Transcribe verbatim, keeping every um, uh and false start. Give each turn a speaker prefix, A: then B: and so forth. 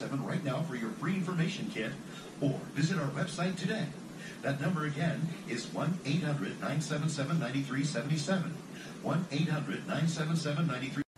A: right now for your free information kit, or visit our website today. That number again is one eight hundred nine seven seven nine three seven seven. one eight hundred nine seven seven nine three